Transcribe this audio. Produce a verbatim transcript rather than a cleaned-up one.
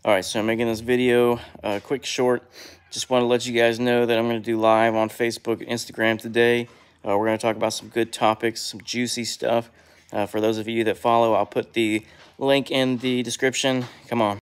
All right, so I'm making this video uh, quick, short. Just want to let you guys know that I'm going to do live on Facebook and Instagram today. Uh, we're going to talk about some good topics, some juicy stuff. Uh, for those of you that follow, I'll put the link in the description. Come on.